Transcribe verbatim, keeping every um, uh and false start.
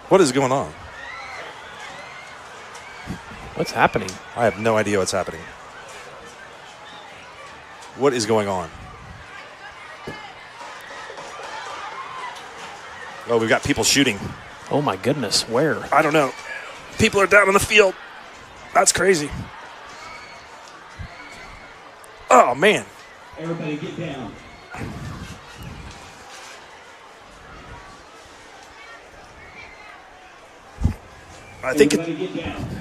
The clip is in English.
What is going on? What's happening? I have no idea what's happening. What is going on? Oh, we've got people shooting. Oh, my goodness. Where? I don't know. People are down on the field. That's crazy. Oh, man. Everybody get down. I think it, Everybody get down.